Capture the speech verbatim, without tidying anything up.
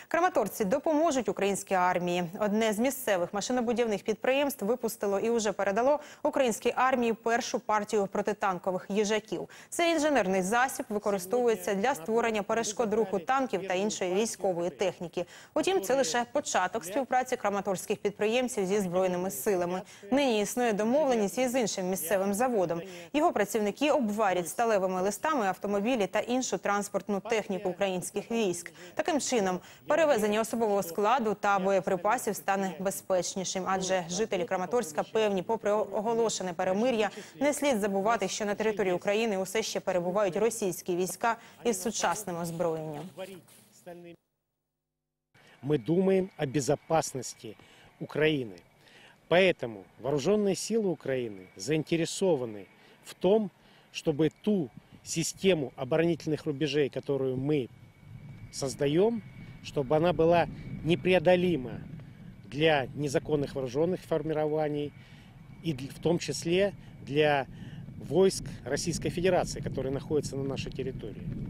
Краматорці допоможуть українській армії. Одне з місцевих машинобудівних підприємств випустило і вже передало українській армії першу партію протитанкових їжаків. Цей інженерний засіб використовується для створення перешкод руху танків та іншої військової техніки. Утім, це лише початок співпраці краматорських підприємців зі Збройними силами. Нині існує домовленість із іншим місцевим заводом. Його працівники обварять сталевими листами автомобілі та іншу транспортну техніку українських військ. Таким чином, перевезення особового складу та боєприпасів стане безпечнішим, адже жителі Краматорська певні, попри оголошене перемир'я, не слід забувати, що на території України усе ще перебувають російські війська із сучасним озброєнням. Мы думаем о безопасности Украины. Поэтому вооруженные силы Украины заинтересованы в том, чтобы ту систему оборонительных рубежей, которую мы создаем, чтобы она была непреодолима для незаконных вооруженных формирований и в том числе для войск Российской Федерации, которые находятся на нашей территории.